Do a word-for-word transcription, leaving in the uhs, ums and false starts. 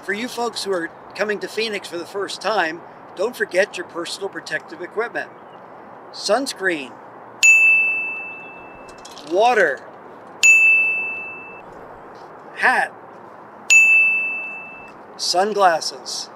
For you folks who are coming to Phoenix for the first time, don't forget your personal protective equipment. Sunscreen, water, hat, sunglasses,